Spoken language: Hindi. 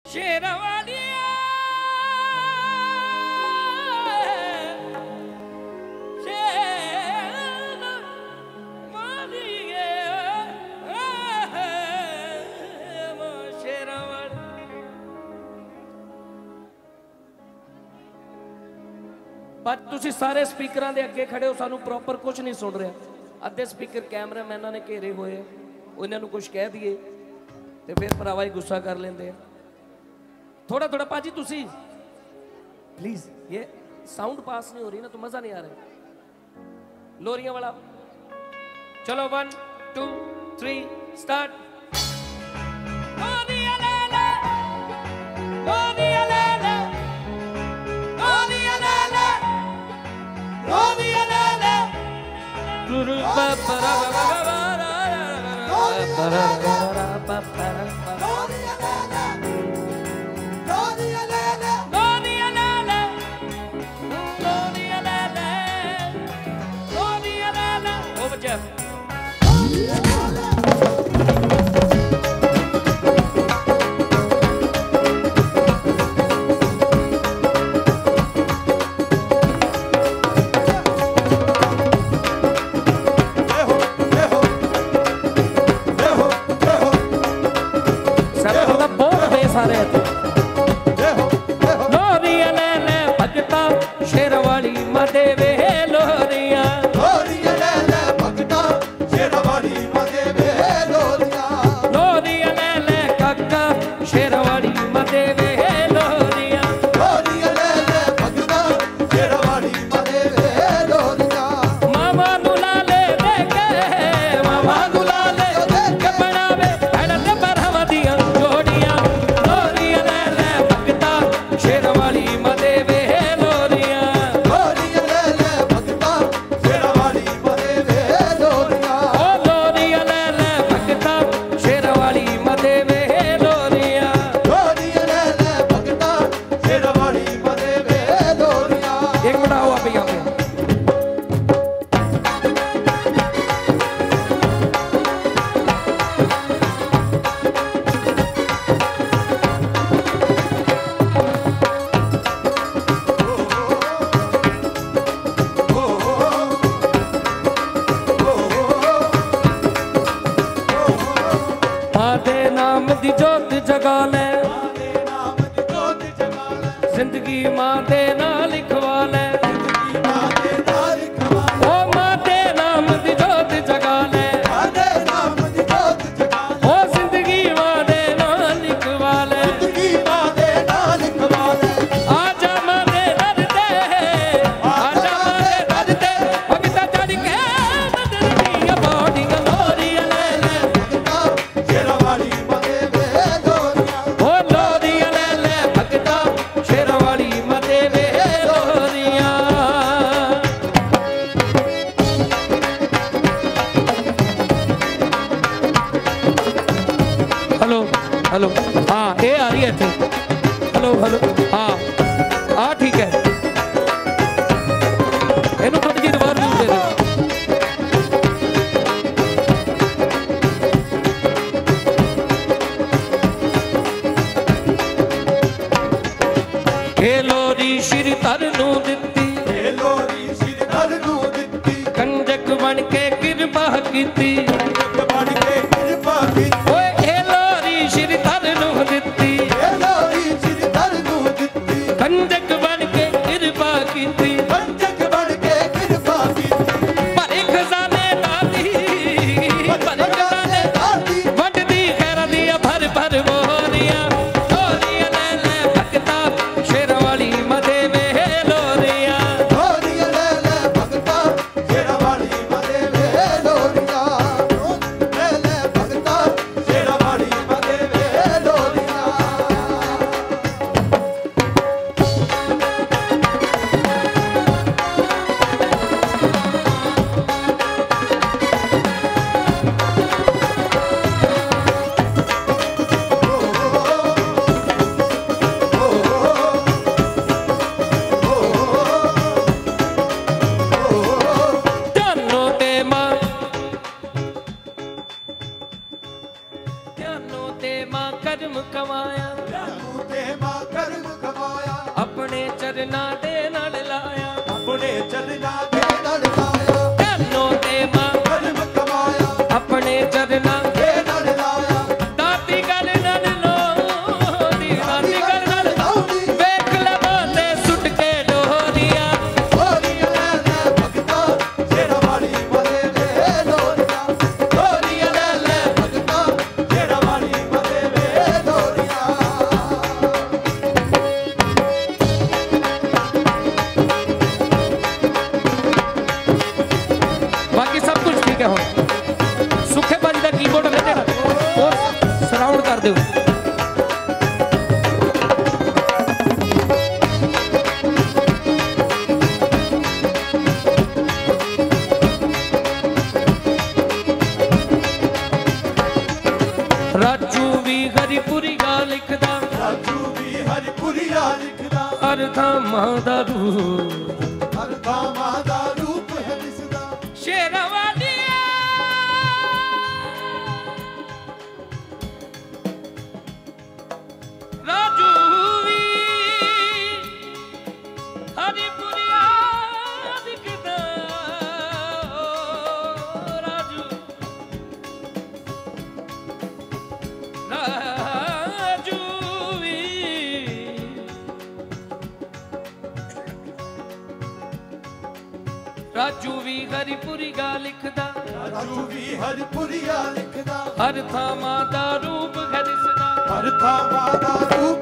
शेरा वाली पर तुसी सारे स्पीकरां दे अगे खड़े हो, सानू प्रॉपर कुछ नहीं सुन रहा। अद्धे स्पीकर कैमरामैनां ने घेरे हुए, उन्होंने कुछ कह दिए तो फिर भरावा ही गुस्सा कर लेंदे। थोड़ा थोड़ा पाजी तुसी प्लीज, ये साउंड पास नहीं हो रही ना तो मजा नहीं आ रहा। लोरियां वाला चलो 1 2 3 स्टार्ट। जिंदगी मां दे नाल लिखवा ले, ओ मां दे नाम दी जोत जगा ले, ओ जिंदगी मां दे नाल लिखवा ले, आजा मां दे दर ते, आजा मां दे दर ते, भगता चढ़ के बदल दी बॉडियां लोरियां ले ले, शेरा वाली मदे वे लोरियां, ओ लोरियां ले ले भगता शेरा वाली मदे वे लोरियां। हेलो हेलो हाँ ये आ रही है थे, हेलो हेलो हाँ हाँ ठीक है, इन्हों थोड़ी जी दोबारा दे दे। हे लोरी श्री तरनू दित्ती, हे लोरी श्री तरनू दित्ती, कंजक बन के कृपा कीती, कंजक बन के कृपा कीती, ओए हे लोरी श्री तरनू दित्ती, हे लोरी श्री तरनू दित्ती, कंजक बन के कृपा कीती, कंजक बन के कृपा कीती, भरे खजाने दाती, भरे खजाने दाती, वटदी खैर दिया भर भर बोरियां, लोरियां ले ले भगता शेरा वाली मदे वे लोरियां, लोरियां ले ले भगता शेरा वाली मदे वे लोरियां। चरना दे नाल लाया, अपने चरना दे नाल लाया, तैनों ते मां धर्म कमाया, अपने चरना दे नाल लाया, दाती गल नाल लोदी, दाती गल नाल वेख लवांदे सुट के डोरियां, डोरियां ले ले भगता जेड़ा वाली मदे वे डोरियां, डोरियां ले ले भगता जेड़ा वाली मदे वे डोरियां। बाकी सब कुछ ठीक है। हुण सुखे बाजी का कीबोर्ड ले जाना और सराउंड कर दो। राजू भी हरिपुरी गा लिखदा, राजू भी हरिपुरिया लिखदा, हर धामां दा रूप, हर धामां दा रूप है दिसदा, शेरां वालिया राजू भी हरिपुरिया लिखदा, राजू राजू भी राजू भी हरिपुरी गा लिखदा, राजू भी हरिपुरिया लिखदा, हर थामां दा रूप है दिसदा, हर थामां दा रूप